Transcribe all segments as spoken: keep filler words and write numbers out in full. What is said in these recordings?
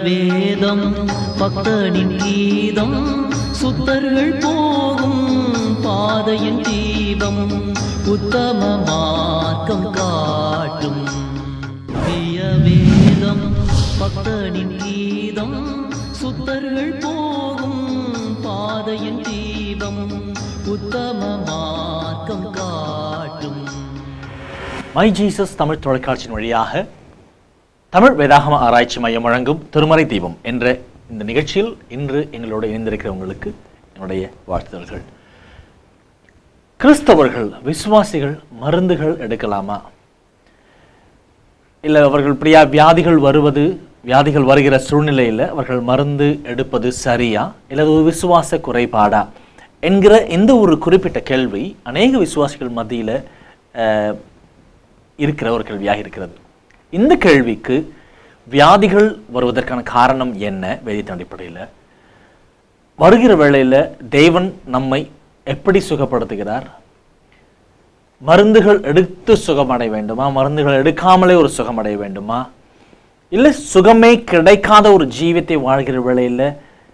வேதம் பக்தனின் கீதம் சுத்தர்கள் போகும் பாதையின் தீபம் உத்தம மார்க்கம் காட்டும். வேதம் பக்தனின் கீதம் சுத்தர்கள் போகும் பாதையின் தீபம் உத்தம மார்க்கம் காட்டும். மை ஜீசஸ் தமிழ் தொலைக்காட்சியின் வழியாக தமிழ் வேதாகம ஆராய்ச்சி மையம் வழங்கும் திருமறை தீபம் என்ற இந்த நிகழ்ச்சியில் இன்று எங்களோடு இணைந்திருக்கிறவங்களுக்கு என்னுடைய வாழ்த்துதல்கள். கிறிஸ்தவர்கள் விசுவாசிகள் மருந்துகள் எடுக்கலாமா? இல்லை அவர்கள் பிரியா வியாதிகள் வருவது வியாதிகள் வருகிற சூழ்நிலையில் அவர்கள் மருந்து எடுப்பது சரியா இல்லை ஒரு விசுவாச குறைபாடா என்கிற இந்த ஒரு குறிப்பிட்ட கேள்வி அநேக விசுவாசிகள் மத்தியில் இருக்கிற ஒரு கேள்வியாக இருக்கிறது. இந்த கேள்விக்கு வியாதிகள் வருவதற்கான காரணம் என்ன? வேதத்தின் அடிப்படையில் வருகிற வேளையில் தேவன் நம்மை எப்படி சுகப்படுத்துகிறார்? மருந்துகள் எடுத்து சுகமடைய வேண்டுமா? மருந்துகள் எடுக்காமலே ஒரு சுகமடைய வேண்டுமா? இல்லை சுகமே கிடைக்காத ஒரு ஜீவியத்தை வாழ்கிற வேளையில்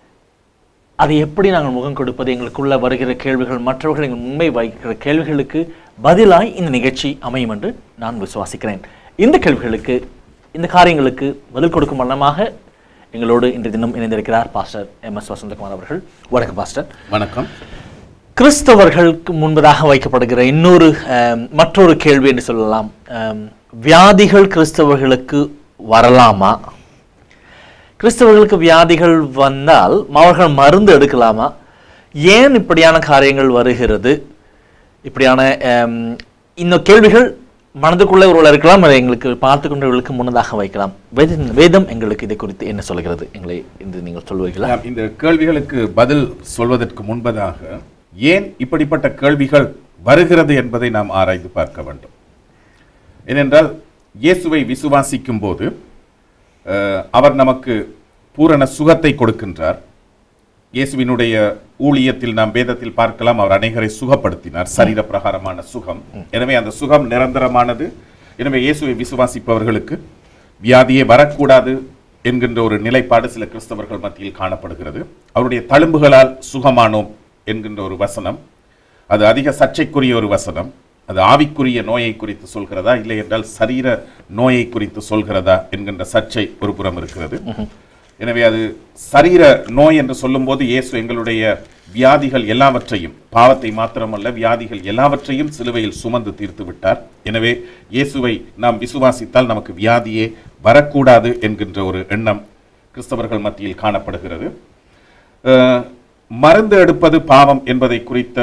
அதை எப்படி நாங்கள் முகம் கொடுப்பது? எங்களுக்குள்ள வருகிற கேள்விகள் மற்றவர்கள் எங்கள் உண்மை வைக்கிற கேள்விகளுக்கு பதிலாய் இந்த நிகழ்ச்சி அமையும் என்று நான் விசுவாசிக்கிறேன். இந்த கேள்விகளுக்கு இந்த காரியங்களுக்கு பதில் கொடுக்கும் வண்ணமாக எங்களோடு இன்றைய தினம் இணைந்திருக்கிறார் பாஸ்டர் எம் எஸ் வசந்தகுமார் அவர்கள். வணக்கம் பாஸ்டர். வணக்கம். கிறிஸ்தவர்களுக்கு முன்பதாக வைக்கப்படுகிற இன்னொரு மற்றொரு கேள்வி என்று சொல்லலாம், வியாதிகள் கிறிஸ்தவர்களுக்கு வரலாமா? கிறிஸ்தவர்களுக்கு வியாதிகள் வந்தால் அவர்கள் மருந்து எடுக்கலாமா? ஏன் இப்படியான காரியங்கள் வருகிறது? இப்படியான இந்த கேள்விகள் மனதுக்குள்ளே ஒரு இருக்கலாம், அதை எங்களுக்கு பார்த்து கொண்டவர்களுக்கு முன்னதாக வைக்கலாம். வேதம் எங்களுக்கு இதை குறித்து என்ன சொல்கிறது? எங்களை இந்த நீங்கள் சொல்வீர்களா? இந்த கேள்விகளுக்கு பதில் சொல்வதற்கு முன்பதாக ஏன் இப்படிப்பட்ட கேள்விகள் வருகிறது என்பதை நாம் ஆராய்ந்து பார்க்க வேண்டும். ஏனென்றால் இயேசுவை விசுவாசிக்கும் போது அவர் நமக்கு பூரண சுகத்தை கொடுக்கின்றார். இயேசுவினுடைய ஊழியத்தில் நாம் வேதத்தில் பார்க்கலாம், அவர் அநேகரை சுகப்படுத்தினார், சரீர பிரகாரமான சுகம். எனவே அந்த சுகம் நிரந்தரமானது. எனவே இயேசுவை விசுவாசிப்பவர்களுக்கு வியாதியே வரக்கூடாது என்கின்ற ஒரு நிலைப்பாடு சில கிறிஸ்தவர்கள் மத்தியில் காணப்படுகிறது. அவருடைய தழும்புகளால் சுகமானோம் என்கின்ற ஒரு வசனம், அது அதிக சர்ச்சைக்குரிய ஒரு வசனம். அது ஆவிக்குரிய நோயை குறித்து சொல்கிறதா இல்லை என்றால் சரீர நோயை குறித்து சொல்கிறதா என்கின்ற சர்ச்சை ஒரு புறம் இருக்கிறது. எனவே அது சரீர நோய் என்று சொல்லும்போது இயேசு எங்களுடைய வியாதிகள் எல்லாவற்றையும், பாவத்தை மாத்திரமல்ல வியாதிகள் எல்லாவற்றையும் சிலுவையில் சுமந்து தீர்த்து விட்டார். எனவே இயேசுவை நாம் விசுவாசித்தால் நமக்கு வியாதியே வரக்கூடாது என்கின்ற ஒரு எண்ணம் கிறிஸ்தவர்கள் மத்தியில் காணப்படுகிறது. மருந்து எடுப்பது பாவம் என்பதை குறித்த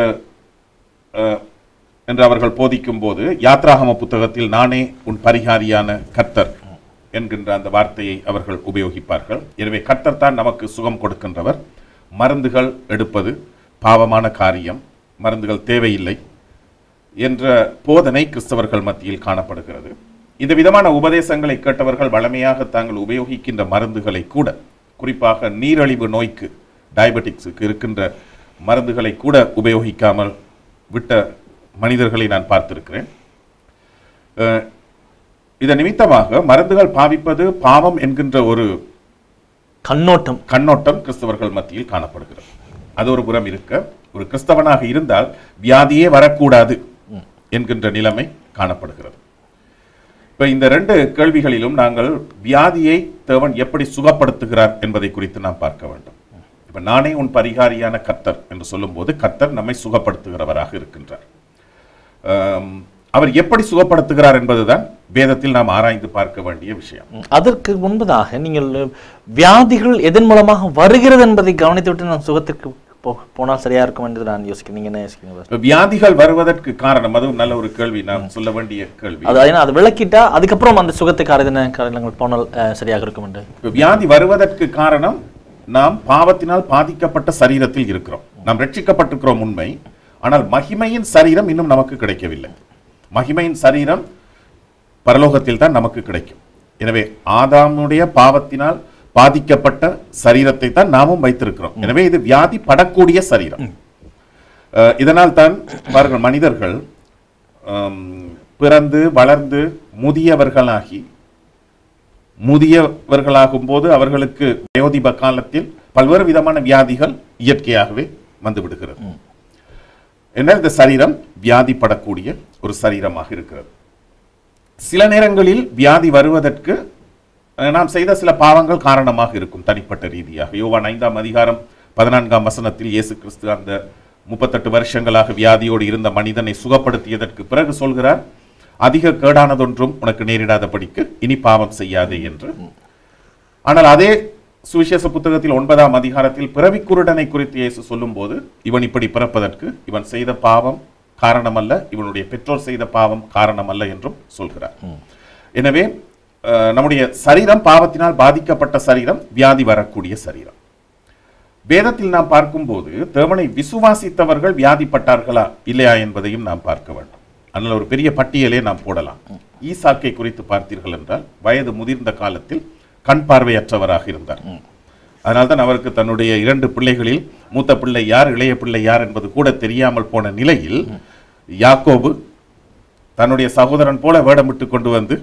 என்று அவர்கள் போதிக்கும் போது யாத்ராகம புத்தகத்தில் நானே உன் பரிகாரியான கர்த்தர் என்கின்ற அந்த வார்த்தையை அவர்கள் உபயோகிப்பார்கள். எனவே கர்த்தர் தான் நமக்கு சுகம் கொடுக்கின்றவர். மருந்துகள் எடுப்பது பாவமான காரியம், மருந்துகள் தேவையில்லை என்ற போதனை கிறிஸ்தவர்கள் மத்தியில் காணப்படுகிறது. இந்த விதமான உபதேசங்களை கேட்டவர்கள் வளமையாக தாங்கள் உபயோகிக்கின்ற மருந்துகளை கூட, குறிப்பாக நீரழிவு நோய்க்கு, டயபெட்டிக்ஸுக்கு இருக்கின்ற மருந்துகளை கூட உபயோகிக்காமல் விட்ட மனிதர்களை நான் பார்த்திருக்கிறேன். இதன் நிமித்தமாக மருந்துகள் பாவிப்பது பாவம் என்கின்ற ஒரு கண்ணோட்டம் கண்ணோட்டம் கிறிஸ்தவர்கள் மத்தியில் காணப்படுகிறது. அது ஒரு புறம் இருக்க, ஒரு கிறிஸ்தவனாக இருந்தால் வியாதியே வரக்கூடாது என்கின்ற நிலைமை காணப்படுகிறது. இப்ப இந்த ரெண்டு கேள்விகளிலும் நாங்கள் வியாதியை தேவன் எப்படி சுகப்படுத்துகிறார் என்பதை குறித்து நாம் பார்க்க வேண்டும். இப்ப நானே உன் பரிகாரியான கர்த்தர் என்று சொல்லும் போது கர்த்தர் நம்மை சுகப்படுத்துகிறவராக இருக்கின்றார். அவர் எப்படி சுகப்படுத்துகிறார் என்பதுதான் வேதத்தில் நாம் ஆராய்ந்து பார்க்க வேண்டிய விஷயம். அதற்கு முன்பதாக நீங்கள் வியாதிகள் எதன் மூலமாக வருகிறது என்பதை கவனித்துவிட்டு நான் சுகத்திற்கு போனால் சரியா இருக்கும் என்று நான் யோசிக்கிறேன். நீங்க என்ன யோசிக்கிறீங்க? வியாதிகள் வருவதற்கு காரணம், அதுவும் நல்ல ஒரு கேள்வி, நாம் சொல்ல வேண்டிய கேள்வி. அது அதை விளக்கிட்டா அதுக்கப்புறம் அந்த சுகத்துக்கு காரணங்கள் போனால் சரியாக இருக்கும் என்று. வியாதி வருவதற்கு காரணம், நாம் பாவத்தினால் பாதிக்கப்பட்ட சரீரத்தில் இருக்கிறோம். நாம் ரட்சிக்கப்பட்டிருக்கிறோம் உண்மை, ஆனால் மகிமையின் சரீரம் இன்னும் நமக்கு கிடைக்கவில்லை. மகிமையின் சரீரம் பரலோகத்தில் தான் நமக்கு கிடைக்கும். எனவே ஆதாமுடைய பாவத்தினால் பாதிக்கப்பட்ட சரீரத்தை தான் நாமும் வைத்திருக்கிறோம். எனவே இது வியாதி படக்கூடிய சரீரம். இதனால் தான் பாருங்கள், மனிதர்கள் பிறந்து வளர்ந்து முதியவர்களாகி முதியவர்களாகும் போது அவர்களுக்கு வயோதிப காலத்தில் பல்வேறு விதமான வியாதிகள் இயற்கையாகவே வந்து விடுகிறது. என்ன இந்த சரீரம் வியாதிப்படக்கூடிய ஒரு சரீரமாக இருக்கிறது. சில நேரங்களில் வியாதி வருவதற்கு நாம் செய்த சில பாவங்கள் காரணமாக இருக்கும் தனிப்பட்ட ரீதியாக. யோவான் ஐந்தாம் அதிகாரம் பதினான்காம் வசனத்தில் இயேசு கிறிஸ்து அந்த முப்பத்தெட்டு வருஷங்களாக வியாதியோடு இருந்த மனிதனை சுகப்படுத்தியதற்கு பிறகு சொல்கிறார், அதிக கேடானதொன்றும் உனக்கு நேரிடாதபடிக்கு இனி பாவம் செய்யாதே என்று. ஆனால் அதே சுவிசேஷ புத்தகத்தில் ஒன்பதாம் அதிகாரத்தில் பிறவி குருடனை குறித்து இயேசு சொல்லும் போது, இவன் இப்படி பிறப்பதற்கு இவன் செய்த பாவம் காரணமல்ல, இவனுடைய பெற்றோர் செய்த பாவம் காரணமல்ல என்றும் சொல்கிறார். எனவே நம்முடைய சரீரம் பாவத்தினால் பாதிக்கப்பட்ட சரீரம், வியாதி வரக்கூடிய சரீரம். வேதத்தில் நாம் பார்க்கும்போது தேவனை விசுவாசித்தவர்கள் வியாதிப்பட்டார்களா இல்லையா என்பதையும் நாம் பார்க்க வேண்டும். அதனால் ஒரு பெரிய பட்டியலே நாம் போடலாம். ஈசாக்கை குறித்து பார்த்தீர்கள் என்றால் வயது முதிர்ந்த காலத்தில் கண் பார்வையற்றவராக இருந்தார். அதனால்தான் அவருக்கு தன்னுடைய இரண்டு பிள்ளைகளில் மூத்த பிள்ளை யார் இளைய பிள்ளை யார் என்பது கூட தெரியாமல் போன நிலையில் யாக்கோபு தன்னுடைய சகோதரன் போல வேடமிட்டு கொண்டு வந்து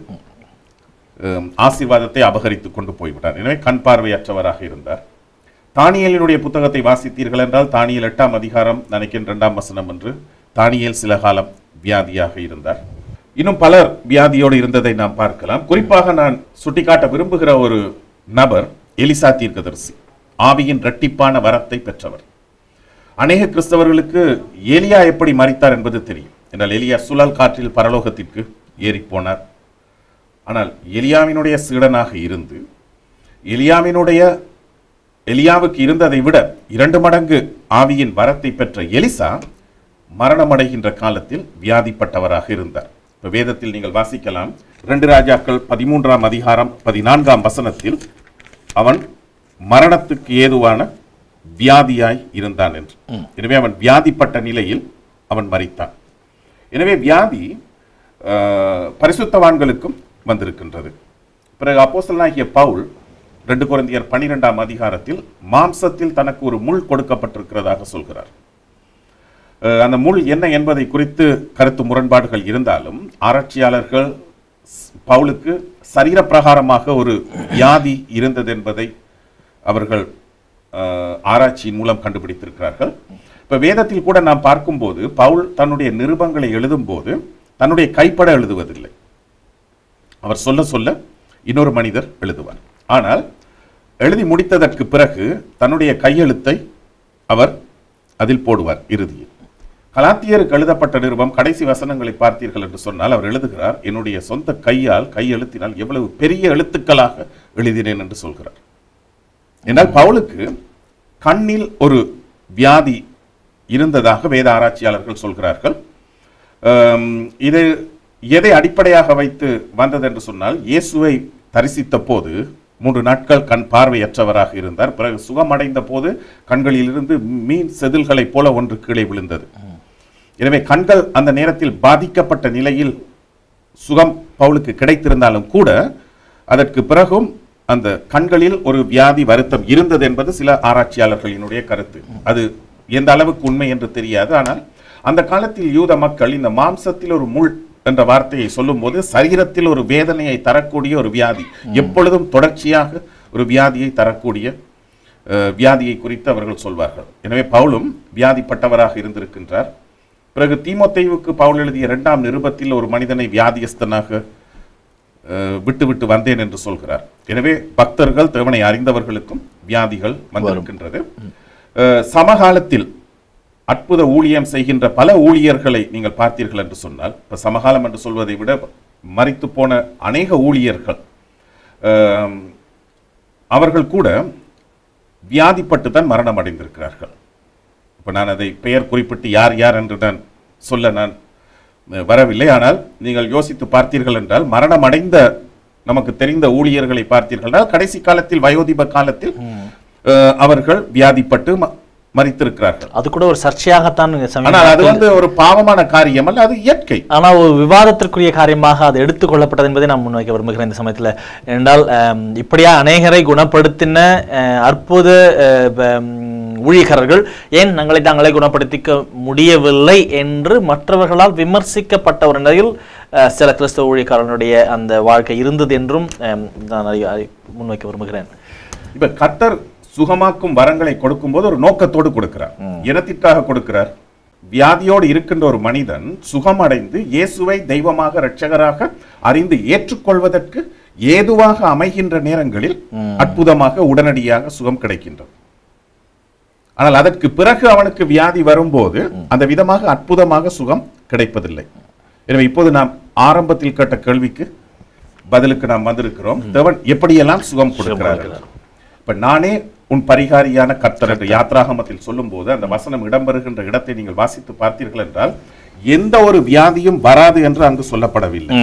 ஆசீர்வாதத்தை அபகரித்து கொண்டு போய்விட்டார். எனவே கண் பார்வையற்றவராக இருந்தார். தானியேலினுடைய புத்தகத்தை வாசித்தீர்கள் என்றால் தானியேல் எட்டாம் அதிகாரம் நினைக்கின்ற இரண்டாம் வசனம் என்று தானியேல் சில காலம் வியாதியாக இருந்தார். இன்னும் பலர் வியாதியோடு இருந்ததை நாம் பார்க்கலாம். குறிப்பாக நான் சுட்டிக்காட்ட விரும்புகிற ஒரு நபர் எலிசா தீர்க்கதரிசி, ஆவியின் இரட்டிப்பான வரத்தை பெற்றவர். அநேக கிறிஸ்தவர்களுக்கு எலியா எப்படி மரித்தார் என்பது தெரியும். என்றால் எலியா சுழல் காற்றில் பரலோகத்திற்கு ஏறி போனார். ஆனால் எலியாவினுடைய சீடனாக இருந்து எலியாவினுடைய எலியாவுக்கு இருந்ததை விட இரண்டு மடங்கு ஆவியின் வரத்தை பெற்ற எலிசா மரணமடைகின்ற காலத்தில் வியாதிப்பட்டவராக இருந்தார். இப்ப வேதத்தில் நீங்கள் வாசிக்கலாம், இரண்டு ராஜாக்கள் பதிமூன்றாம் அதிகாரம் பதினான்காம் வசனத்தில் அவன் மரணத்துக்கு ஏதுவான வியாதியாய் இருந்தான் என்று. எனவே அவன் வியாதிப்பட்ட நிலையில் அவன் மரித்தான். எனவே வியாதி பரிசுத்தவான்களுக்கும் வந்திருக்கின்றது. பிறகு அப்போஸ்தலனாகிய பவுல் ரெண்டு கொரிந்தியர் பன்னிரெண்டாம் அதிகாரத்தில் மாம்சத்தில் தனக்கு ஒரு முள் கொடுக்கப்பட்டிருக்கிறதாக சொல்கிறார். அந்த முள் என்ன என்பதை குறித்து கருத்து முரண்பாடுகள் இருந்தாலும் ஆராய்ச்சியாளர்கள் பவுலுக்கு சரீர பிரகாரமாக ஒரு வியாதி இருந்தது என்பதை அவர்கள் ஆராய்ச்சியின் மூலம் கண்டுபிடித்திருக்கிறார்கள். இப்ப வேதத்தில் கூட நாம் பார்க்கும்போது பவுல் தன்னுடைய நிருபங்களை எழுதும் போது தன்னுடைய கைப்பட எழுதுவதில்லை. அவர் சொல்ல சொல்ல இன்னொரு மனிதர் எழுதுவார். ஆனால் எழுதி முடித்ததற்கு பிறகு தன்னுடைய கையெழுத்தை அவர் அதில் போடுவார். இறுதியில் கலாத்தியருக்கு எழுதப்பட்ட நிருபம் கடைசி வசனங்களை பார்த்தீர்கள் என்று சொன்னால் அவர் எழுதுகிறார், என்னுடைய சொந்த கையால் கையெழுத்தினால் எவ்வளவு பெரிய எழுத்துக்களாக எழுதினேன் என்று சொல்கிறார். என்றால் பவுலுக்கு கண்ணில் ஒரு வியாதி இருந்ததாக வேத ஆராய்ச்சியாளர்கள் சொல்கிறார்கள். இது எதை அடிப்படையாக வைத்து வந்தது என்று சொன்னால், இயேசுவை தரிசித்த போது மூன்று நாட்கள் கண் பார்வையற்றவராக இருந்தார். பிறகு சுகமடைந்த போது கண்களில் இருந்து மீன் செதில்களைப் போல ஒன்று கீழே விழுந்தது. எனவே கண்கள் அந்த நேரத்தில் பாதிக்கப்பட்ட நிலையில் சுகம் பவுலுக்கு கிடைத்திருந்தாலும் கூட அதற்கு பிறகும் அந்த கண்களில் ஒரு வியாதி வருத்தம் இருந்தது என்பது சில ஆராய்ச்சியாளர்களினுடைய கருத்து. அது எந்த அளவுக்கு உண்மை என்று தெரியாது. ஆனால் அந்த காலத்தில் யூத மக்கள் இந்த மாம்சத்தில் ஒரு முள் என்ற வார்த்தையை சொல்லும் போது சரீரத்தில் ஒரு வேதனையை தரக்கூடிய ஒரு வியாதி, எப்பொழுதும் தொடர்ச்சியாக ஒரு வியாதியை தரக்கூடிய வியாதியை குறித்து அவர்கள் சொல்வார்கள். எனவே பவுலும் வியாதிப்பட்டவராக இருந்திருக்கின்றார். பிறகு தீமோத்தேயுவுக்கு பவுல் எழுதிய இரண்டாம் நிருபத்தில் ஒரு மனிதனை வியாதியஸ்தனாக விட்டு விட்டு வந்தேன் என்று சொல்கிறார். எனவே பக்தர்கள் தேவனை அறிந்தவர்களுக்கும் வியாதிகள் வந்திருக்கின்றது. சமகாலத்தில் அற்புத ஊழியம் செய்கின்ற பல ஊழியர்களை நீங்கள் பார்த்தீர்கள் என்று சொன்னால், இப்ப சமகாலம் என்று சொல்வதை விட மரித்து போன அநேக ஊழியர்கள் அவர்கள் கூட வியாதிப்பட்டு தான் மரணம் அடைந்திருக்கிறார்கள். இப்ப நான் அதை பெயர் குறிப்பிட்டு யார் யார் என்று நான் சொல்ல நான் வரவில்லை. ஆனால் நீங்கள் யோசித்து பார்த்தீர்கள் என்றால் மரணம் அடைந்த நமக்கு தெரிந்த ஊழியர்களை பார்த்தீர்கள் என்றால் கடைசி காலத்தில் வயோதிப காலத்தில் அவர்கள் வியாதிப்பட்டு மரித்திருக்கிறார்கள். அது கூட ஒரு சர்ச்சையாகத்தான். ஆனால் அது வந்து ஒரு பாவமான காரியம் அல்ல, அது இயற்கை. ஆனால் ஒரு விவாதத்திற்குரிய காரியமாக அது எடுத்துக் கொள்ளப்பட்டது என்பதை நான் முன்வைக்க விரும்புகிறேன் இந்த சமயத்தில். என்றால் இப்படியா அநேகரை குணப்படுத்தின அற்புத ஊழியர்கள் ஏன் தங்களை தாங்களே குணப்படுத்திக்க முடியவில்லை என்று மற்றவர்களால் விமர்சிக்கப்பட்ட ஒரு நிலையில் அஹ், சில கிறிஸ்தவ ஊழியக்காரனுடைய அந்த வாழ்க்கை இருந்தது என்றும் அஹ், நான் அறி- அறி- முன்வைக்க விரும்புகிறேன். இப்ப கர்த்தர் சுகமாக்கும் வரங்களை கொடுக்கும்போது ஒரு நோக்கத்தோடு கொடுக்கிறார். இனத்திற்காக கொடுக்கிறார். வியாதியோடு இருக்கின்ற ஒரு மனிதன் சுகமடைந்து இயேசுவை தெய்வமாக இரட்சகராக அறிந்து ஏற்றுக்கொள்வதற்கு ஏதுவாக அமைகின்ற நேரங்களில் அற்புதமாக உடனடியாக சுகம் கிடைக்கின்றது. ஆனால் அதற்கு பிறகு அவனுக்கு வியாதி வரும்போது அந்த விதமாக அற்புதமாக சுகம் கிடைப்பதில்லை. எனவே இப்போது நாம் ஆரம்பத்தில் கேட்ட கேள்விக்கு பதிலுக்கு நாம் வந்திருக்கிறோம். தேவன் எப்படியெல்லாம் சுகம் கொடுக்கிறார்கள்? இப்ப நானே உன் பரிகாரியான கர்த்தர் என்று யாத்ராகமத்தில் சொல்லும் போது அந்த வசனம் இடம்பெறுகின்ற இடத்தை நீங்கள் வாசித்து பார்த்தீர்கள் என்றால் எந்த ஒரு வியாதியும் வராது என்று அங்கு சொல்லப்படவில்லை.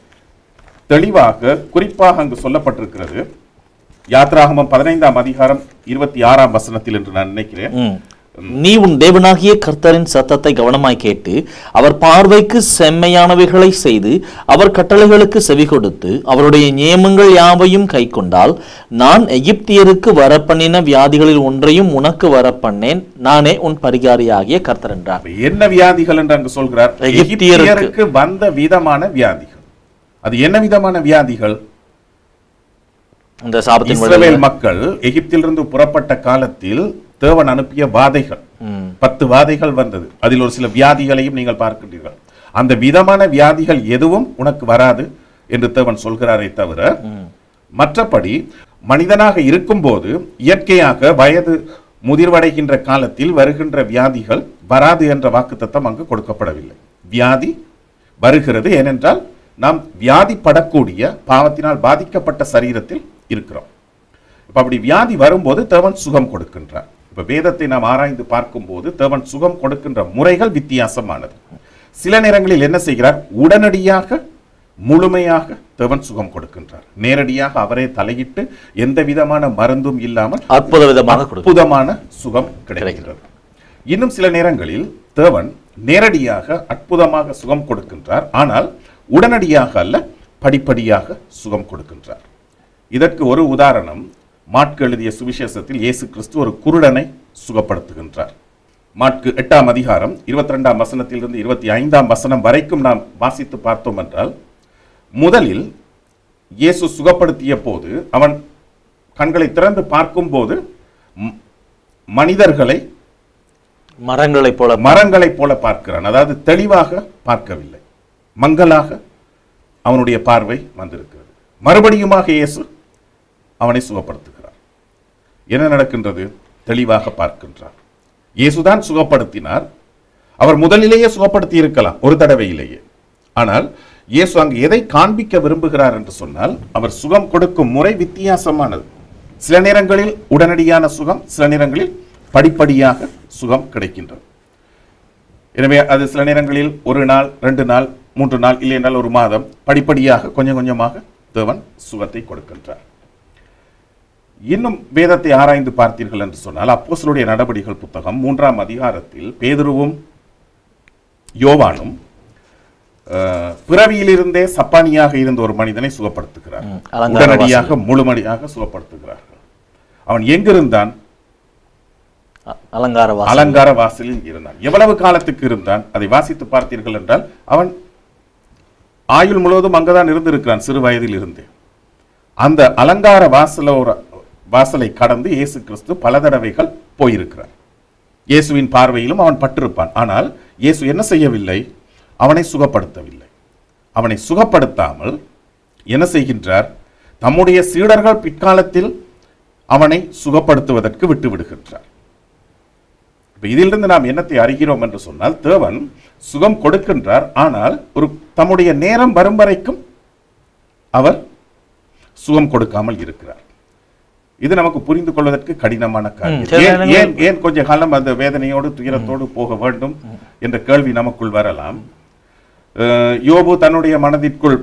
தெளிவாக குறிப்பாக அங்கு சொல்லப்பட்டிருக்கிறது. யாத்ராகமம் பதினைந்தாம் அதிகாரம் இருபத்தி ஆறாம் வசனத்தில் என்று நான் நினைக்கிறேன். நீ உன் தேவனாகிய கர்த்தரின் சத்தத்தை கவனமாய் கேட்டு அவர் பார்வைக்கு செம்மையானவைகளை செய்து அவர் கட்டளைகளுக்கு செவி கொடுத்து அவருடைய நியமங்கள் யாவையும் கை கொண்டால் நான் எகிப்தியருக்கு வரப்பண்ணின வியாதிகளில் ஒன்றையும் உனக்கு வரப்பண்ணேன், நானே உன் பரிகாரியாகிய கர்த்தர் என்றார். என்ன வியாதிகள் என்று அங்கு சொல்கிறார்? எகிப்தியருக்கு வந்த விதமான வியாதிகள். அது என்ன விதமான வியாதிகள்? இந்த சாபத்தின் இஸ்ரவேல் மக்கள் எகிப்திலிருந்து புறப்பட்ட காலத்தில் தேவன் அனுப்பிய வாதைகள், பத்து வாதைகள் வந்தது. அதில் ஒரு சில வியாதிகளையும் நீங்கள் பார்க்கின்றீர்கள். அந்த விதமான வியாதிகள் எதுவும் உனக்கு வராது என்று தேவன் சொல்கிறாரே தவிர, மற்றபடி மனிதனாக இருக்கும்போது இயற்கையாக வயது முதிர்வடைகின்ற காலத்தில் வருகின்ற வியாதிகள் வராது என்ற வாக்குத்தத்தம் அங்கு கொடுக்கப்படவில்லை. வியாதி வருகிறது, ஏனென்றால் நாம் வியாதிப்படக்கூடிய பாவத்தினால் பாதிக்கப்பட்ட சரீரத்தில் இருக்கிறோம். இப்ப அப்படி வியாதி வரும்போது தேவன் சுகம் கொடுக்கின்றார். இப்ப வேதத்தை நாம் ஆராய்ந்து பார்க்கும் போது தேவன் சுகம் கொடுக்கின்ற முறைகள் வித்தியாசமானது. சில நேரங்களில் என்ன செய்கிறார்? உடனடியாக முழுமையாக தேவன் சுகம் கொடுக்கின்றார். நேரடியாக அவரே தலையிட்டு எந்த விதமான மருந்தும் இல்லாமல் அற்புத விதமாக அற்புதமான சுகம் கிடைக்கிறது. இன்னும் சில நேரங்களில் தேவன் நேரடியாக அற்புதமாக சுகம் கொடுக்கின்றார். ஆனால் உடனடியாக அல்ல, படிப்படியாக சுகம் கொடுக்கின்றார். இதற்கு ஒரு உதாரணம், மாற்கு எழுதிய சுவிசேஷத்தில் இயேசு கிறிஸ்து ஒரு குருடனை சுகப்படுத்துகின்றார். மாற்கு எட்டாம் அதிகாரம் இருபத்தி ரெண்டாம் வசனத்திலிருந்து இருபத்தி ஐந்தாம் வசனம் வரைக்கும் நாம் வாசித்து பார்த்தோம் என்றால், முதலில் இயேசு சுகப்படுத்திய போது அவன் கண்களை திறந்து பார்க்கும் போது மனிதர்களை மரங்களைப் போல மரங்களைப் போல பார்க்கிறான். அதாவது தெளிவாக பார்க்கவில்லை, மங்கலாக அவனுடைய பார்வை வந்திருக்கிறது. மறுபடியுமாக இயேசு அவனை சுகப்படுத்துகிறார். என்ன நடக்கின்றது? தெளிவாக பார்க்கின்றார். இயேசுதான் சுகப்படுத்தினார். அவர் முதலிலேயே சுகப்படுத்தி இருக்கலாம், ஒரு தடவையிலேயே. ஆனால் இயேசு அங்கு எதை காண்பிக்க விரும்புகிறார் என்று சொன்னால், அவர் சுகம் கொடுக்கும் முறை வித்தியாசமானது. சில நேரங்களில் உடனடியான சுகம், சில நேரங்களில் படிப்படியாக சுகம் கிடைக்கின்றது. எனவே அது சில நேரங்களில் ஒரு நாள், ரெண்டு நாள், மூன்று நாள், இல்லை என்றால் ஒரு மாதம், படிப்படியாக கொஞ்சம் கொஞ்சமாக தேவன் சுகத்தை கொடுக்கின்றார். இன்னும் வேதத்தை ஆராய்ந்து பார்த்தீர்கள் என்று சொன்னால், அப்போஸ்தலருடைய நடபடிகள் புத்தகம் மூன்றாம் அதிகாரத்தில் பேதுருவும் யோவானும் பிறவியிலிருந்தே சப்பானியாக இருந்த ஒரு மனிதனை சுகப்படுத்துகிறார். உடனடியாக முழுமடியாக சுகப்படுத்துகிறார்கள். அவன் எங்கிருந்தான்? அலங்கார அலங்கார வாசலில் இருந்தான். எவ்வளவு காலத்துக்கு இருந்தான்? அதை வாசித்து பார்த்தீர்கள் என்றால், அவன் ஆயுள் முழுவதும் அங்கதான் இருந்திருக்கிறான், சிறு வயதில் இருந்து. அந்த அலங்கார வாசலோர வாசலை கடந்து இயேசு கிறிஸ்து பல தடவைகள் போயிருக்கிறார். இயேசுவின் பார்வையிலும் அவன் பட்டிருப்பான். ஆனால் இயேசு என்ன செய்யவில்லை? அவனை சுகப்படுத்தவில்லை. அவனை சுகப்படுத்தாமல் என்ன செய்கின்றார்? தம்முடைய சீடர்கள் பிற்காலத்தில் அவனை சுகப்படுத்துவதற்கு விட்டு விடுகின்றார். இதிலிருந்து நாம் என்னத்தை அறிகிறோம் என்று சொன்னால், தேவன் சுகம் கொடுக்கின்றார். ஆனால் ஒரு தம்முடைய நேரம் வரும் வரைக்கும் அவர் சுகம் கொடுக்காமல் இருக்கிறார். இது நமக்கு புரிந்து கொள்வதற்கு கடினமான காரியம். ஏன் ஏன் கொஞ்ச காலம் அந்த வேதனையோடு துயரத்தோடு போக வேண்டும் என்ற கேள்வி நமக்குள் வரலாம். யோபு தன்னுடைய மனதிற்குள்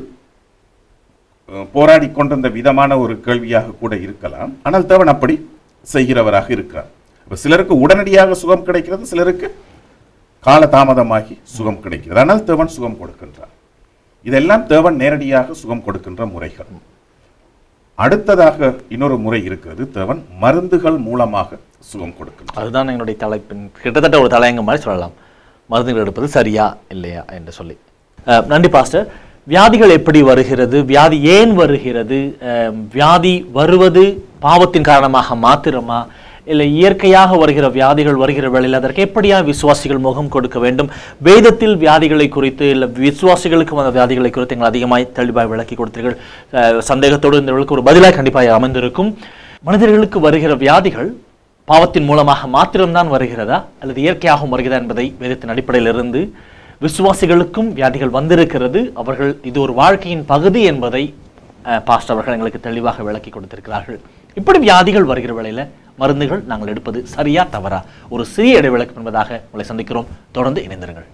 போராடி கொண்டிருந்த விதமான ஒரு கேள்வியாக கூட இருக்கலாம். ஆனால் தேவன் அப்படி செய்கிறவராக இருக்கிறார். சிலருக்கு உடனடியாக சுகம் கிடைக்கிறது, சிலருக்கு கால தாமதமாகி சுகம் கிடைக்கிறது. ஆனால் தேவன் சுகம் கொடுக்கின்றார். இதெல்லாம் தேவன் நேரடியாக சுகம் கொடுக்கின்ற முறைகள். அடுத்ததாக இன்னொரு முறை இருக்கிறது, தேவன் மருந்துகள் மூலமாக சுகம் கொடுக்கின்றார். அதுதான் என்னுடைய தலைப்பின் கிட்டத்தட்ட ஒரு தலையங்க மாதிரி சொல்லலாம். மருந்துகள் எடுப்பது சரியா இல்லையா என்று சொல்லி. நன்றி பாஸ்டர். வியாதிகள் எப்படி வருகிறது, வியாதி ஏன் வருகிறது, அஹ், வியாதி வருவது பாவத்தின் காரணமாக மாத்திரமா, இல்லை இயற்கையாக வருகிற வியாதிகள் வருகிற வேளையில் அதற்கு எப்படியா விசுவாசிகள் முகம் கொடுக்க வேண்டும், வேதத்தில் வியாதிகளை குறித்து இல்லை விசுவாசிகளுக்கு வந்த வியாதிகளை குறித்து எங்கள் அதிகமாய் தெளிவாய் விளக்கி கொடுத்தீர்கள். அஹ், சந்தேகத்தோடு இந்த ஒரு பதிலாக கண்டிப்பாக அமைந்திருக்கும். மனிதர்களுக்கு வருகிற வியாதிகள் பாவத்தின் மூலமாக மாத்திரம்தான் வருகிறதா அல்லது இயற்கையாகவும் வருகிறதா என்பதை வேதத்தின் அடிப்படையில் இருந்து விசுவாசிகளுக்கும் வியாதிகள் வந்திருக்கிறது, அவர்கள் இது ஒரு வாழ்க்கையின் பகுதி என்பதை பாஸ்டர் அவர்கள் எங்களுக்கு தெளிவாக விளக்கி கொடுத்திருக்கிறார்கள். இப்படி வியாதிகள் வருகிற வேளையில் மருந்துகள் நாங்கள் எடுப்பது சரியா தவறா? ஒரு சிறிய இடைவேளைக்கு என்பதாக உங்களை சந்திக்கிறோம். தொடர்ந்து இணைந்திருங்கள்.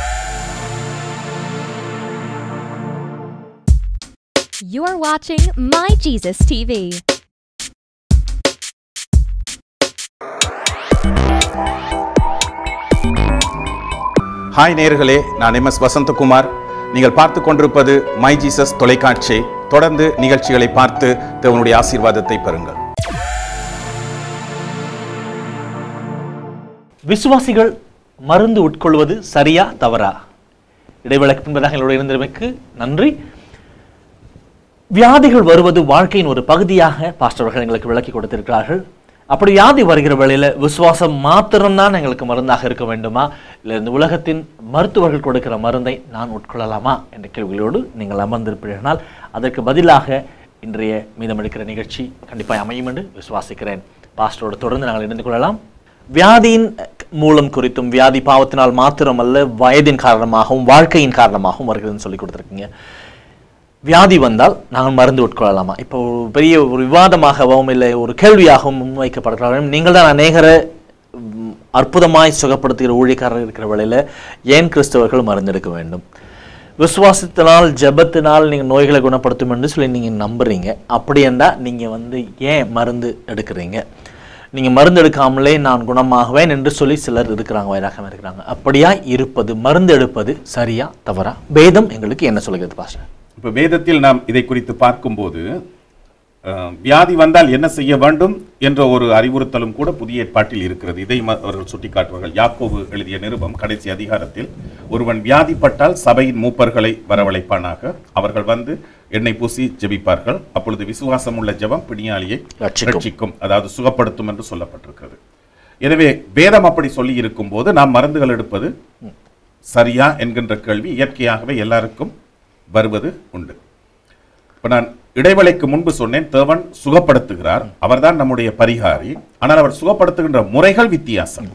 You are watching My Jesus T V. Hi நேயர்களே, நான் எம் எஸ் வசந்தகுமார். நீங்கள் பார்த்து கொண்டிருப்பது மை ஜீசஸ் தொலைக்காட்சி. தொடர்ந்து நிகழ்ச்சிகளை பார்த்து தேவனுடைய ஆசீர்வாதத்தை பெறுங்கள். விசுவாசிகள் மருந்து உட்கொள்வது சரியா தவறா? இடைவேளைக்கு பின்பதாக எங்களுடைய இருந்தமைக்கு நன்றி. வியாதிகள் வருவது வாழ்க்கையின் ஒரு பகுதியாக பாஸ்டர்கள் எங்களுக்கு விளக்கி கொடுத்திருக்கிறார்கள். அப்படி வியாதி வருகிற வேளையில் விசுவாசம் மாத்திரம்தான் எங்களுக்கு மருந்தாக இருக்க வேண்டுமா, இல்லை இந்த உலகத்தின் மருத்துவர்கள் கொடுக்கிற மருந்தை நான் உட்கொள்ளலாமா என்ற கேள்விகளோடு நீங்கள் அமர்ந்திருப்பீர்கள். அதற்கு பதிலாக இன்றைய மீதம் எடுக்கிற நிகழ்ச்சி கண்டிப்பாக அமையும் என்று விசுவாசிக்கிறேன். பாஸ்டரோடு தொடர்ந்து நாங்கள் இணைந்து கொள்ளலாம். வியாதியின் மூலம் குறித்தும் வியாதி பாவத்தினால் மாத்திரமல்ல வயதின் காரணமாகவும் வாழ்க்கையின் காரணமாகவும் வருகிறதுன்னு சொல்லி கொடுத்துருக்கீங்க. வியாதி வந்தால் நாங்கள் மருந்து உட்கொள்ளலாமா? இப்போ ஒரு பெரிய ஒரு விவாதமாகவும் இல்லை ஒரு கேள்வியாகவும் முன்வைக்கப்படுகிறார்கள். நீங்கள் தான் அநேகரை அற்புதமாய் சுகப்படுத்துகிற ஊழியக்காரர் இருக்கிற வேளையில் ஏன் கிறிஸ்தவர்கள் மருந்து எடுக்க வேண்டும்? விசுவாசத்தினால் ஜெபத்தினால் நீங்கள் நோய்களை குணப்படுத்தும் என்று சொல்லி நீங்கள் நம்புறீங்க. அப்படி என்றால் நீங்கள் வந்து ஏன் மருந்து எடுக்கிறீங்க? நீங்கள் மருந்து எடுக்காமலே நான் குணமாகுவேன் என்று சொல்லி சிலர் இருக்கிறாங்க, வைராகம் இருக்கிறாங்க. அப்படியா இருப்பது மருந்து எடுப்பது சரியா தவறா? வேதம் எங்களுக்கு என்ன சொல்கிறது பாஸ்டர்? இப்போ வேதத்தில் நாம் இதை குறித்து பார்க்கும்போது வியாதி வந்தால் என்ன செய்ய வேண்டும் என்ற ஒரு அறிவுறுத்தலும் கூட புதிய ஏற்பாட்டில் இருக்கிறது. இதை அவர்கள் சுட்டிக்காட்டுவார்கள். யாக்கோபு எழுதிய நிருபம் கடைசி அதிகாரத்தில், ஒருவன் வியாதிப்பட்டால் சபையின் மூப்பர்களை வரவழைப்பானாக, அவர்கள் வந்து எண்ணெய் பூசி ஜெபிப்பார்கள், அப்பொழுது விசுவாசம் உள்ள ஜெபம் பிணியாளியை ரட்சிக்கும், அதாவது சுகப்படுத்தும் என்று சொல்லப்பட்டிருக்கிறது. எனவே வேதம் அப்படி சொல்லி இருக்கும் போது நாம் மருந்துகள் எடுப்பது சரியா என்கின்ற கேள்வி இயற்கையாகவே எல்லாருக்கும் வருவது உண்டு. இப்ப நான் இடைவேளைக்கு முன்பு சொன்னேன், தேவன் சுகப்படுத்துகிறார், அவர்தான் நம்முடைய பரிகாரி. ஆனால் அவர் சுகப்படுத்துகின்ற முறைகள் வித்தியாசம்.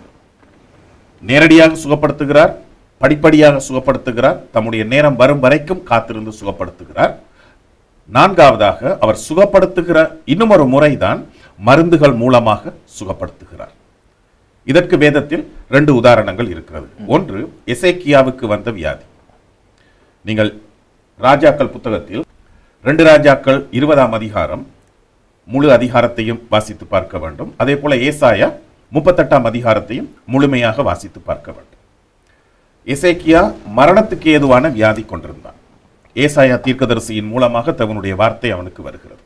நேரடியாக சுகப்படுத்துகிறார், படிப்படியாக சுகப்படுத்துகிறார், தம்முடைய நேரம் வரும் வரைக்கும் காத்திருந்து சுகப்படுத்துகிறார். நான்காவதாக அவர் சுகப்படுத்துகிற இன்னும் ஒரு முறைதான் மருந்துகள் மூலமாக சுகப்படுத்துகிறார். இதற்கு வேதத்தில் ரெண்டு உதாரணங்கள் இருக்கிறது. ஒன்று எசேக்கியாவுக்கு வந்த வியாதி. நீங்கள் ராஜாக்கள் புத்தகத்தில் ரெண்டு ராஜாக்கள் இருபதாம் அதிகாரம் முழு அதிகாரத்தையும் வாசித்து பார்க்க வேண்டும். அதே போல ஏசாயா முப்பத்தெட்டாம் அதிகாரத்தையும் முழுமையாக வாசித்து பார்க்க வேண்டும். எசேக்கியா மரணத்துக்கு ஏதுவான வியாதி கொண்டிருந்தான். ஏசாயா தீர்க்கதரிசியின் மூலமாக தன்னுடைய வார்த்தை அவனுக்கு வருகிறது.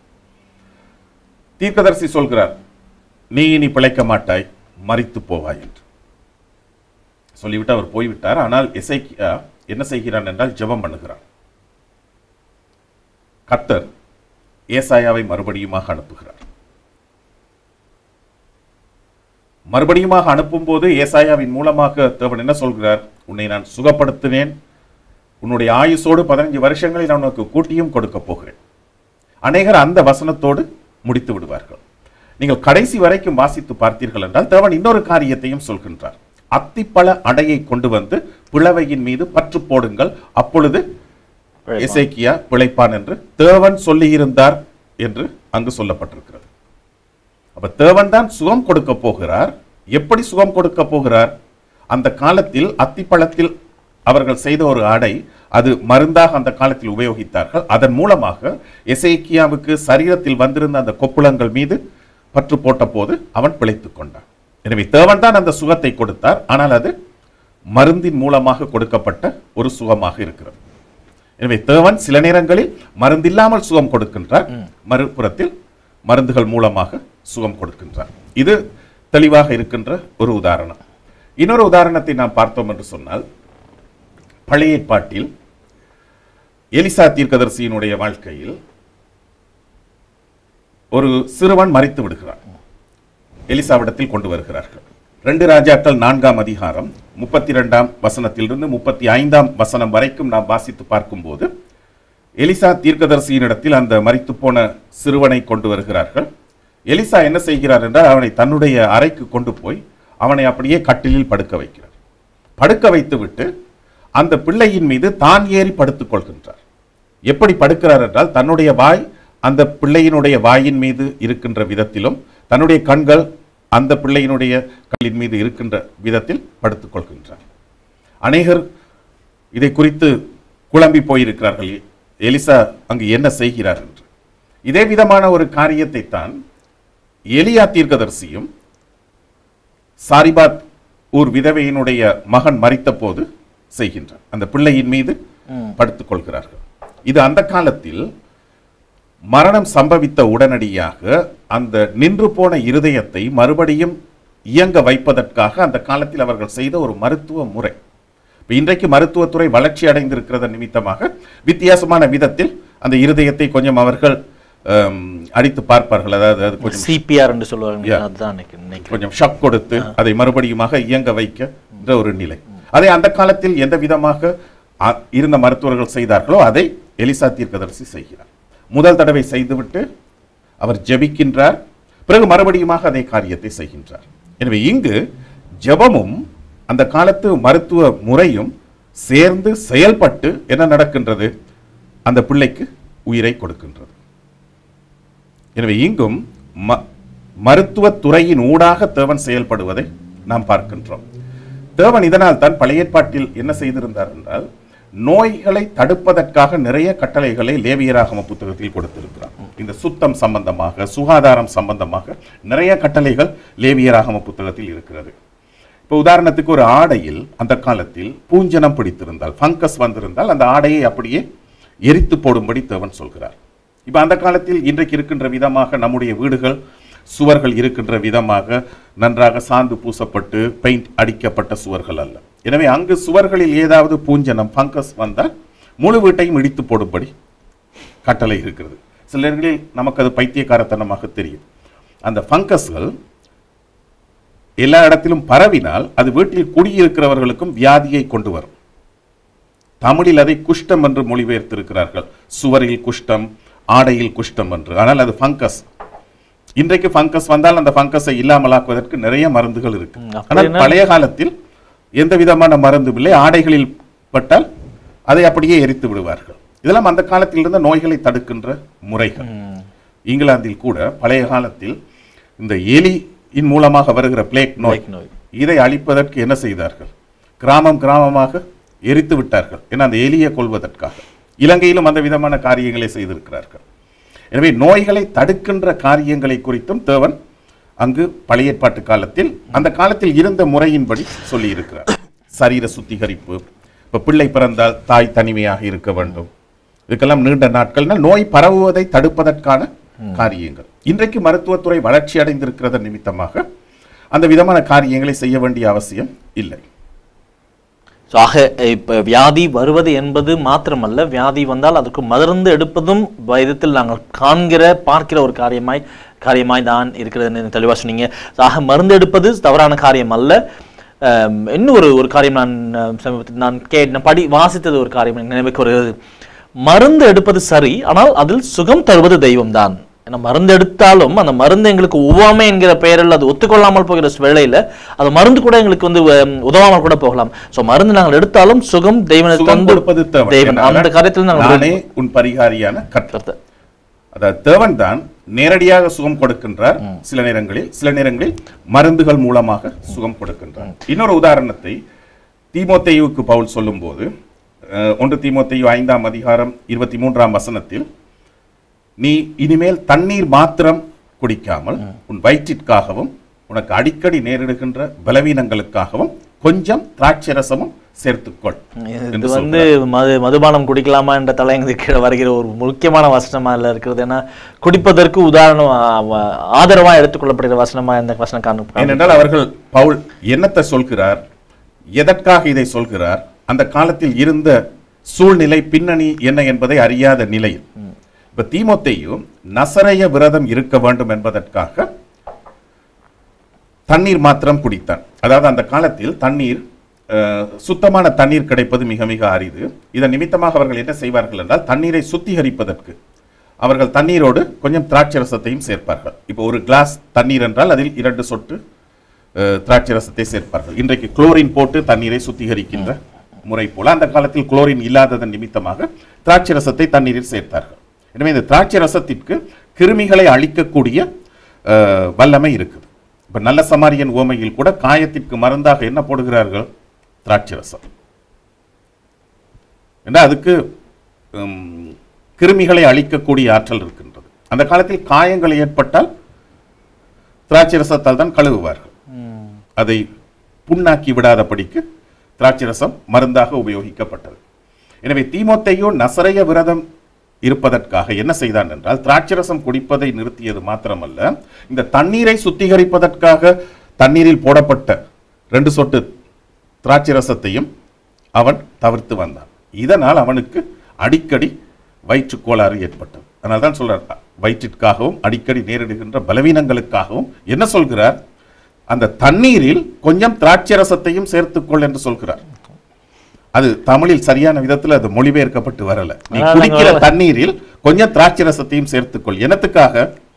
தீர்க்கதரிசி சொல்கிறார், நீ இனி பிழைக்க மாட்டாய், மரித்து போவாய் என்று சொல்லிவிட்டு அவர் போய்விட்டார். ஆனால் எசேக்கியா என்ன செய்கிறான் என்றால் ஜெபம் பண்ணுகிறான். கர்த்தர் ஏசாயாவை மறுபடியுமாக அனுப்புகிறார். மறுபடியுமாக அனுப்பும் போது ஏசாயாவின் மூலமாக தேவன் என்ன சொல்கிறார்? உன்னை நான் சுகப்படுத்தினேன், உன்னுடைய ஆயுசோடு பதினஞ்சு வருஷங்களை நான் உனக்கு கூட்டியும் கொடுக்க போகிறேன். அநேகர் அந்த வசனத்தோடு முடித்து விடுவார்கள். நீங்கள் கடைசி வரைக்கும் வாசித்து பார்த்தீர்கள் என்றால் தேவன் இன்னொரு காரியத்தையும் சொல்கின்றார். அத்திப்பழ அடையை கொண்டு வந்து பிளவையின் மீது பற்று போடுங்கள், அப்பொழுது எசேக்கியா பிழைப்பான் என்று தேவன் சொல்லியிருந்தார் என்று அங்கு சொல்லப்பட்டிருக்கிறது. அப்ப தேவன் தான் சுகம் கொடுக்க போகிறார். எப்படி சுகம் கொடுக்க போகிறார்? அந்த காலத்தில் அத்திப்பழத்தில் அவர்கள் செய்த ஒரு அடை, அது மருந்தாக அந்த காலத்தில் உபயோகித்தார்கள். அதன் மூலமாக எசேக்கியாவுக்கு சரீரத்தில் வந்திருந்த அந்த கொப்புளங்கள் மீது பற்று போட்ட போது அவன் பிழைத்துக் கொண்டான். எனவே தேவன் தான் அந்த சுகத்தை கொடுத்தார். ஆனால் அது மருந்தின் மூலமாக கொடுக்கப்பட்ட ஒரு சுகமாக இருக்கிறது. எனவே தேவன் சில நேரங்களில் மருந்தில்லாமல் சுகம் கொடுக்கின்றார், மறுபுறத்தில் மருந்துகள் மூலமாக சுகம் கொடுக்கின்றார். இது தெளிவாக இருக்கின்ற ஒரு உதாரணம். இன்னொரு உதாரணத்தை நாம் பார்த்தோம் என்று சொன்னால், பழைய ஏற்பாட்டில் எலிசா தீர்க்கதரிசியினுடைய வாழ்க்கையில் ஒரு சிறுவன் மரித்து விடுகிறார். எலிசாவிடத்தில் கொண்டு வருகிறார்கள். ரெண்டு ராஜாக்கள் நான்காம் அதிகாரம் முப்பத்தி இரண்டாம் வசனத்திலிருந்து முப்பத்தி ஐந்தாம் வசனம் வரைக்கும் நாம் வாசித்து பார்க்கும்போது எலிசா தீர்க்கதரிசியினிடத்தில் அந்த மரித்து போன சிறுவனை கொண்டு வருகிறார்கள். எலிசா என்ன செய்கிறார் என்றால் அவனை தன்னுடைய அறைக்கு கொண்டு போய் அவனை அப்படியே கட்டிலில் படுக்க வைக்கிறார். படுக்க வைத்து விட்டு அந்த பிள்ளையின் மீது தான் ஏறி படுத்துக் கொள்கின்றார். எப்படி படுக்கிறார் என்றால் தன்னுடைய வாய் அந்த பிள்ளையினுடைய வாயின் மீது இருக்கின்ற விதத்திலும் தன்னுடைய கண்கள் அந்த பிள்ளையினுடைய கண்ணின் மீது இருக்கின்ற விதத்தில் படுத்துக் கொள்கின்றார். அநேகர் இதை குறித்து குழம்பி போயிருக்கிறார்கள், எலிசா அங்கு என்ன செய்கிறார் என்று. இதே விதமான ஒரு காரியத்தை தான் எலியா தீர்க்கதரிசியும் சாரிபாத் ஊர் விதவையினுடைய மகன் மரித்த போது செய்கின்றார். அந்த பிள்ளையின் மீது படுத்துக் கொள்கிறார்கள். இது அந்த காலத்தில் மரணம் சம்பவித்த உடனடியாக அந்த நின்று போன இருதயத்தை மறுபடியும் இயங்க வைப்பதற்காக அந்த காலத்தில் அவர்கள் செய்த ஒரு மருத்துவ முறை. இன்றைக்கு மருத்துவத்துறை வளர்ச்சி அடைந்திருக்கிறது நிமித்தமாக வித்தியாசமான விதத்தில் அந்த இருதயத்தை கொஞ்சம் அவர்கள் அடித்து பார்ப்பார்கள். அதாவது கொஞ்சம் சிபிஆர் என்று சொல்லுவாங்க, கொஞ்சம் ஷாக் கொடுத்து அதை மறுபடியுமாக இயங்க வைக்கின்ற ஒரு நிலை. அதை அந்த காலத்தில் எந்த விதமாக இருந்த மருத்துவர்கள் செய்தார்களோ அதை எலிசா தீர்க்கதரிசி செய்கிறார். முதல் தடவை செய்துவிட்டு அவர் ஜெபிக்கின்றார், பிறகு மறுபடியுமாக அதே காரியத்தை செய்கின்றார். எனவே இங்கு ஜெபமும் அந்த காலத்து மருத்துவ முறையும் சேர்ந்து செயல்பட்டு என்ன நடக்கின்றது, அந்த பிள்ளைக்கு உயிரை கொடுக்கின்றது. எனவே இங்கும் மருத்துவ துறையின் ஊடாக தேவன் செயல்படுவதை நாம் பார்க்கின்றோம். தேவன் இதனால் தான் பழைய ஏற்பாட்டில் என்ன செய்திருந்தார் என்றால் நோய்களை தடுப்பதற்காக நிறைய கட்டளைகளை லேவியராகம புத்தகத்தில் கொடுத்திருக்கிறார். இந்த சுத்தம் சம்பந்தமாக, சுகாதாரம் சம்பந்தமாக நிறைய கட்டளைகள் லேவியராகம புத்தகத்தில் இருக்கிறது. இப்போ உதாரணத்துக்கு ஒரு ஆடையில் அந்த காலத்தில் பூஞ்சனம் பிடித்திருந்தால், ஃபங்கஸ் வந்திருந்தால் அந்த ஆடையை அப்படியே எரித்து போடும்படி தேவன் சொல்கிறார். இப்போ அந்த காலத்தில் இன்றைக்கு இருக்கின்ற விதமாக நம்முடைய வீடுகள் சுவர்கள் இருக்கின்ற விதமாக நன்றாக சாந்து பூசப்பட்டு பெயிண்ட் அடிக்கப்பட்ட சுவர்கள் அல்ல. எனவே அங்கு சுவர்களில் ஏதாவது பூஞ்சனம் ஃபங்கஸ் வந்தால் முழு வீட்டையும் இடித்து போடும்படி கட்டளை இருக்கிறது. சில நேரங்களில் நமக்கு அது பைத்தியக்காரத்தனமாக தெரியும். அந்த ஃபங்கஸ்கள் எல்லா இடத்திலும் பரவினால் அது வீட்டில் குடியிருக்கிறவர்களுக்கும் வியாதியை கொண்டு வரும். தமிழில் அதை குஷ்டம் என்று மொழிபெயர்த்திருக்கிறார்கள். சுவரில் குஷ்டம், ஆடையில் குஷ்டம் என்று. ஆனால் அது ஃபங்கஸ். இன்றைக்கு ஃபங்கஸ் வந்தால் அந்த ஃபங்கஸை இல்லாமலாக்குவதற்கு நிறைய மருந்துகள் இருக்கு. ஆனால் பழைய காலத்தில் எந்த விதமான மருந்து இல்லை. ஆடைகளில் பட்டால் அதை அப்படியே எரித்து விடுவார்கள். இதெல்லாம் அந்த காலத்தில் இருந்த நோய்களை தடுக்கின்ற முறைகள். இங்கிலாந்தில் கூட பழைய காலத்தில் இந்த எலியின் மூலமாக வருகிற பிளேக் நோய், இதை அழிப்பதற்கு என்ன செய்தார்கள், கிராமம் கிராமமாக எரித்து விட்டார்கள். ஏன்னா அந்த எலியை கொள்வதற்காக. இலங்கையிலும் அந்த விதமான காரியங்களை செய்திருக்கிறார்கள். எனவே நோய்களை தடுக்கின்ற காரியங்களை குறித்தும் தேவன் அங்கு பழைய ஏற்பாட்டு காலத்தில் அந்த காலத்தில் இருந்த முறையின்படி சொல்லி இருக்கிறார். சரீர சுத்திகரிப்பு, இப்ப பிள்ளை பிறந்தால் தாய் தனிமையாக இருக்க வேண்டும், இதுக்கெல்லாம் நீண்ட நாட்கள் நோய் பரவுவதை தடுப்பதற்கான காரியங்கள். இன்றைக்கு மருத்துவத்துறை வளர்ச்சி அடைந்திருக்கிறது நிமித்தமாக அந்த விதமான காரியங்களை செய்ய வேண்டிய அவசியம் இல்லை. ஆக இப்போ வியாதி வருவது என்பது மாத்திரமல்ல, வியாதி வந்தால் அதற்கு மருந்து எடுப்பதும் விதத்தில் நாங்கள் காண்கிற பார்க்கிற ஒரு காரியமாய் காரியமாய் தான் இருக்கிறது தெளிவாக சொன்னீங்க. ஆக மருந்து எடுப்பது தவறான காரியம் அல்ல. இன்னும் ஒரு ஒரு காரியம் நான் சமீபத்தில் நான் கே படி வாசித்தது ஒரு காரியம் நினைவுக்கு வருகிறது. மருந்து எடுப்பது சரி, ஆனால் அதில் சுகம் தருவது தெய்வம் தான். ஏன்னா மருந்து எடுத்தாலும் அந்த மருந்து எங்களுக்கு ஒவ்வாமை என்கிற பெயரில் அது ஒத்துக்கொள்ளாமல் போகிற வேளையில அது மருந்து கூட எங்களுக்கு வந்து உதவாமல் கூட போகலாம். சோ மருந்து நாங்கள் எடுத்தாலும் சுகம் தெய்வனை தந்து தெய்வன் அந்த காரியத்தில் நாங்கள் உன் பரிகாரியான கர்த்தர், அதாவது தேவன் தான் நேரடியாக சுகம் கொடுக்கின்றார். சில நேரங்களில் சில நேரங்களில் மருந்துகள் மூலமாக சுகம் கொடுக்கின்றார். இன்னொரு உதாரணத்தை தீமோத்தேயுவுக்கு பவுல் சொல்லும் போது ஒன்று தீமோத்தேயு ஐந்தாம் அதிகாரம் இருபத்தி மூன்றாம் வசனத்தில், நீ இனிமேல் தண்ணீர் மாத்திரம் குடிக்காமல் உன் வயிற்றிற்காகவும் உனக்கு அடிக்கடி நேரிடுகின்ற பலவீனங்களுக்காகவும் கொஞ்சம் திராட்சை ரசமும் சேர்த்துக்கொள். இது வந்து மது மதுபானம் குடிக்கலாமா என்ற தலையங்கத்துக்கு கீழே வருகிற ஒரு முக்கியமான வசனமா இல்ல இருக்கிறது. ஏன்னா குடிப்பதற்கு உதாரணம் ஆதரவா எடுத்துக்கொள்ளப்படுகிற வசனமா இந்த வசனம் காணும். ஏனென்றால் அவர்கள் பவுல் என்னத்தை சொல்கிறார், எதற்காக இதை சொல்கிறார், அந்த காலத்தில் இருந்த சூழ்நிலை பின்னணி என்ன என்பதை அறியாத நிலையில் இப்ப தீமோத்தேயு நசரேய விரதம் இருக்க வேண்டும் என்பதற்காக தண்ணீர் மாத்திரம் குடித்தான். அதாவது அந்த காலத்தில் தண்ணீர் சுத்தமான தண்ணீர் கிடைப்பது மிக மிக அரிது. இதன் நிமித்தமாக அவர்கள் என்ன செய்வார்கள் என்றால் தண்ணீரை சுத்திகரிப்பதற்கு அவர்கள் தண்ணீரோடு கொஞ்சம் திராட்சை ரசத்தையும் சேர்ப்பார்கள். இப்போ ஒரு கிளாஸ் தண்ணீர் என்றால் அதில் இரண்டு சொட்டு திராட்சை ரசத்தை சேர்ப்பார்கள். இன்றைக்கு குளோரின் போட்டு தண்ணீரை சுத்திகரிக்கின்ற முறை போல அந்த காலத்தில் குளோரின் இல்லாததன் நிமித்தமாக திராட்சை ரசத்தை தண்ணீரில் சேர்த்தார்கள். எனவே இந்த திராட்சை ரசத்திற்கு கிருமிகளை அழிக்கக்கூடிய வல்லமை இருக்குது. இப்ப நல்ல சமாரியன் உவமையில் கூட காயத்திற்கு மருந்தாக என்ன போடுகிறார்கள்? திராட்சை ரசம். ஏன்னா அதுக்கு கிருமிகளை அழிக்கக்கூடிய ஆற்றல் இருக்கின்றது. அந்த காலத்தில் காயங்கள் ஏற்பட்டால் திராட்சை ரசத்தால் தான் கழுவுவார்கள். அதை புண்ணாக்கி விடாதபடிக்கு திராட்சை ரசம் மருந்தாக உபயோகிக்கப்பட்டது. எனவே தீமோத்தேயு நசரேய விரதம் இருப்பதற்காக என்ன செய்தான் என்றால் திராட்சை ரசம் குடிப்பதை நிறுத்தியது மாத்திரமல்ல, இந்த தண்ணீரை சுத்திகரிப்பதற்காக தண்ணீரில் போடப்பட்ட ரெண்டு சொட்டு திராட்சை ரசத்தையும் அவன் தவிர்த்து வந்தான். இதனால் அவனுக்கு அடிக்கடி வயிற்று கோளாறு ஏற்பட்டது. அதனால தான் சொல்றார், வயிற்றிற்காகவும் அடிக்கடி நேரிடுகின்ற பலவீனங்களுக்காகவும் என்ன சொல்கிறார்? அந்த தண்ணீரில் கொஞ்சம் திராட்சை ரசத்தையும் சேர்த்துக்கொள் என்று சொல்கிறார். அது தமிழில் சரியான விதத்தில் அது மொழிபெயர்க்கப்பட்டு வரல. நீ குடிக்கிற தண்ணீரில் கொஞ்சம் திராட்சை ரசத்தையும் சேர்த்துக்கொள். எனத்துக்காக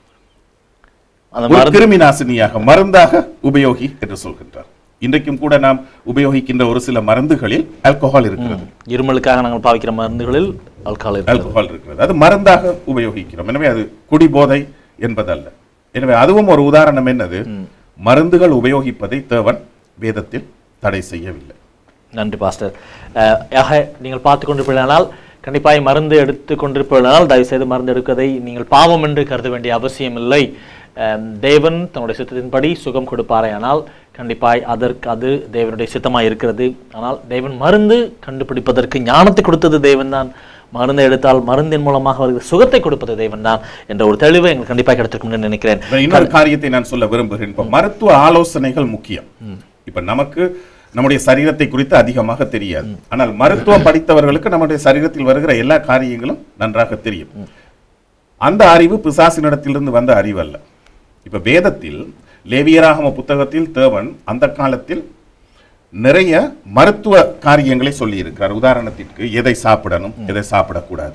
கிருமி நாசினியாக மருந்தாக உபயோகி என்று சொல்கின்றார். இன்றைக்கும் கூட நாம் உபயோகிக்கின்ற ஒரு சில மருந்துகளில் ஆல்கஹால் இருக்கிறது. இருமலுக்காக நாங்கள் பாவிக்கிற மருந்துகளில் ஆல்கஹால் இருக்கிறது. அது மருந்தாக உபயோகிக்கிறோம். எனவே அது குடிபோதை என்பதல்ல. எனவே அதுவும் ஒரு உதாரணம். என்னது? மருந்துகள் உபயோகிப்பதை தேவன் வேதத்தில் தடை செய்யவில்லை. நன்றி பாஸ்டர். ஆக நீங்கள் பார்த்து கொண்டிருப்பீர்களானால் கண்டிப்பாக மருந்து எடுத்து கொண்டிருப்பீர்களானால் தயவு செய்து மருந்து எடுப்பதை நீங்கள் பாவம் என்று கருத வேண்டிய அவசியம் இல்லை. தேவன் தன்னுடைய சித்தத்தின்படி சுகம் கொடுப்பாரே, ஆனால் கண்டிப்பாய் அதற்கு அது தேவனுடைய சித்தமாக இருக்கிறது. ஆனால் தேவன் மருந்து கண்டுபிடிப்பதற்கு ஞானத்தை கொடுத்தது தேவன் தான். மருந்தை எடுத்தால் மருந்தின் மூலமாக வருகிற சுகத்தை கொடுப்பது தேவன் தான் என்ற ஒரு தெளிவு எங்களுக்கு கண்டிப்பாக கிடைத்திருக்கும் நினைக்கிறேன். இன்னொரு காரியத்தை நான் சொல்ல விரும்புகிறேன். இப்ப மருத்துவ ஆலோசனைகள் முக்கியம். இப்ப நமக்கு நம்முடைய சரீரத்தை குறித்து அதிகமாக தெரியாது. ஆனால் மருத்துவம் படித்தவர்களுக்கு நம்முடைய சரீரத்தில் வருகிற எல்லா காரியங்களும் நன்றாக தெரியும். அந்த அறிவு பிசாசினிடத்திலிருந்து வந்த அறிவு அல்ல. இப்ப வேதத்தில் லேவியராகம புத்தகத்தில் தேவன் அந்த காலத்தில் நிறைய மருத்துவ காரியங்களை சொல்லி இருக்கிறார். உதாரணத்திற்கு எதை சாப்பிடணும், எதை சாப்பிடக்கூடாது.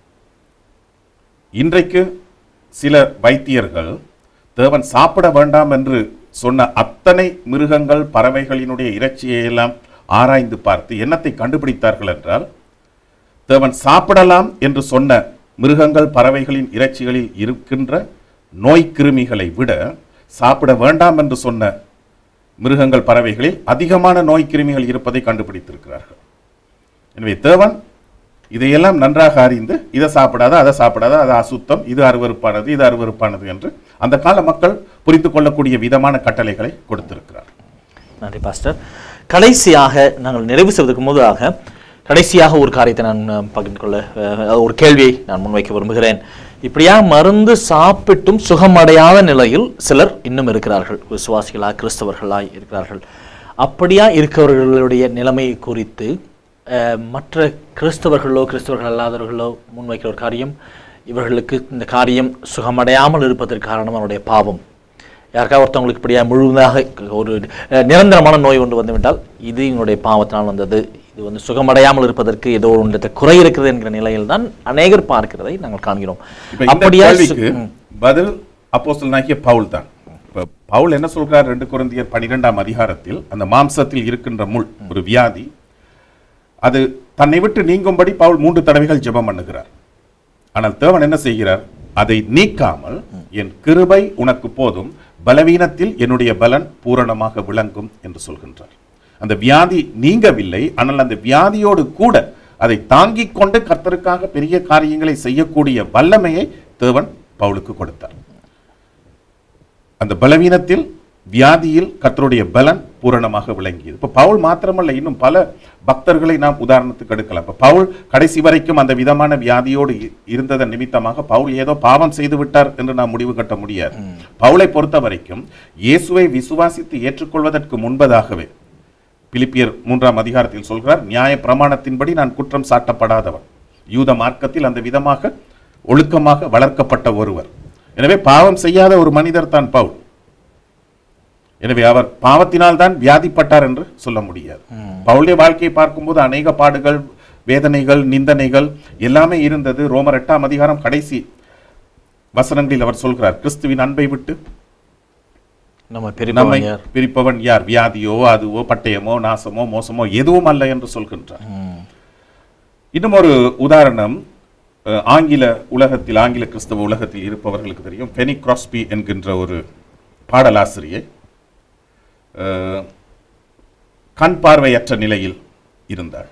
இன்றைக்கு சில வைத்தியர்கள் தேவன் சாப்பிட வேண்டாம் என்று சொன்ன அத்தனை மிருகங்கள் பறவைகளினுடைய இறைச்சியை எல்லாம் ஆராய்ந்து பார்த்து என்னத்தை கண்டுபிடித்தார்கள் என்றால், தேவன் சாப்பிடலாம் என்று சொன்ன மிருகங்கள் பறவைகளின் இறைச்சிகளில் இருக்கின்ற நோய் கிருமிகளை விட சாப்பிட வேண்டாம் என்று சொன்ன மிருகங்கள் பறவைகளில் அதிகமான நோய் கிருமிகள் இருப்பதை கண்டுபிடித்திருக்கிறார்கள். எனவே தேவன் இதையெல்லாம் நன்றாக அறிந்து இதை சாப்பிடாத அதை சாப்பிடாத அது அசுத்தம், இது அருவருப்பானது, இது அருவருப்பானது என்று அந்த கால மக்கள் புரிந்து கொள்ளக்கூடிய விதமான கட்டளைகளை கொடுத்திருக்கிறார். நன்றி பாஸ்டர். கடைசியாக நாங்கள் நிறைவு செய்வதற்கு முன்னதாக கடைசியாக ஒரு காரியத்தை நான் பகிர்ந்து கொள்ள ஒரு கேள்வியை நான் முன்வைக்க விரும்புகிறேன். இப்படியா மருந்து சாப்பிட்டும் சுகமடையாத நிலையில் சிலர் இன்னும் இருக்கிறார்கள், விசுவாசிகளாய் கிறிஸ்தவர்களாய் இருக்கிறார்கள். அப்படியா இருக்கிறவர்களுடைய நிலைமை குறித்து மற்ற கிறிஸ்தவர்களோ கிறிஸ்தவர்கள் அல்லாதவர்களோ முன்வைக்கிற ஒரு காரியம், இவர்களுக்கு இந்த காரியம் சுகமடையாமல் இருப்பதற்கு காரணம் அவருடைய பாவம். யாருக்காக ஒருத்தவங்களுக்கு இப்படியா முழுவதாக ஒரு நிரந்தரமான நோய் ஒன்று வந்துவிட்டால் இது எங்களுடைய பாவத்தினால் வந்தது, இது வந்து சுகமடையாமல் இருப்பதற்கு ஏதோ ஒன்றத்தை குறை இருக்கிறது என்கிற நிலையில் தான் அநேகர் பார்க்கிறதை நாங்கள் காண்கிறோம். அப்படியா பதில் அப்போஸ்தலனாகிய பவுல் தான். இப்ப பவுல் என்ன சொல்றார்? ரெண்டு கொரிந்தியர் பன்னிரெண்டாம் அதிகாரத்தில் அந்த மாம்சத்தில் இருக்கின்ற முள் ஒரு வியாதி, அது தன்னை விட்டு நீங்கும்படி பவுல் மூன்று தடவைகள் ஜெபம் பண்ணுகிறார். ஆனால் தேவன் என்ன செய்கிறார்? அதை நீக்காமல் என் கிருபை உனக்கு போதும், பலவீனத்தில் என்னுடைய பலன் பூரணமாக விளங்கும் என்று சொல்கின்றார். அந்த வியாதி நீங்கவில்லை, ஆனால் அந்த வியாதியோடு கூட அதை தாங்கிக் கொண்டு கர்த்தருக்காக பெரிய காரியங்களை செய்யக்கூடிய வல்லமையை தேவன் பவுலுக்கு கொடுத்தார். அந்த பலவீனத்தில் வியாதியில் கர்த்தருடைய பலன் பூரணமாக விளங்கியது. இப்ப பவுல் மாத்திரமல்ல, இன்னும் பல பக்தர்களை நாம் உதாரணத்துக்கு எடுக்கலாம். இப்ப பவுல் கடைசி வரைக்கும் அந்த விதமான வியாதியோடு இருந்ததன் நிமித்தமாக பவுல் ஏதோ பாவம் செய்து விட்டார் என்று நாம் முடிவு கட்ட முடியாது. பவுலை பொறுத்த வரைக்கும் இயேசுவை விசுவாசித்து ஏற்றுக்கொள்வதற்கு முன்பதாகவே பிலிப்பியர் மூன்றாம் அதிகாரத்தில் சொல்கிறார், நியாய பிரமாணத்தின்படி நான் குற்றம் சாட்டப்படாதவன், யூத மார்க்கத்தில் அந்த விதமாக ஒழுக்கமாக வளர்க்கப்பட்ட ஒருவர். எனவே பாவம் செய்யாத ஒரு மனிதர் தான் பவுல். எனவே அவர் பாவத்தினால் தான் வியாதிப்பட்டார் என்று சொல்ல முடியாது. பவுலுடைய வாழ்க்கையை பார்க்கும்போது அநேக பாடுகள், வேதனைகள், நிந்தனைகள் எல்லாமே இருந்தது. ரோமர் எட்டாம் அதிகாரம் கடைசி வசனங்களில் அவர் சொல்கிறார், கிறிஸ்துவின் அன்பை விட்டு நம்மை பிரிப்பவன் யார்? வியாதியோ, அதுவோ, பட்டயமோ, நாசமோ, மோசமோ எதுவும் அல்ல என்று சொல்கின்றார். இன்னும் ஒரு உதாரணம், ஆங்கில உலகத்தில், ஆங்கில கிறிஸ்தவ உலகத்தில் இருப்பவர்களுக்கு தெரியும். பெனி கிராஸ்பி என்கின்ற ஒரு பாடலாசிரியை கண் பார்வையற்ற நிலையில் இருந்தார்.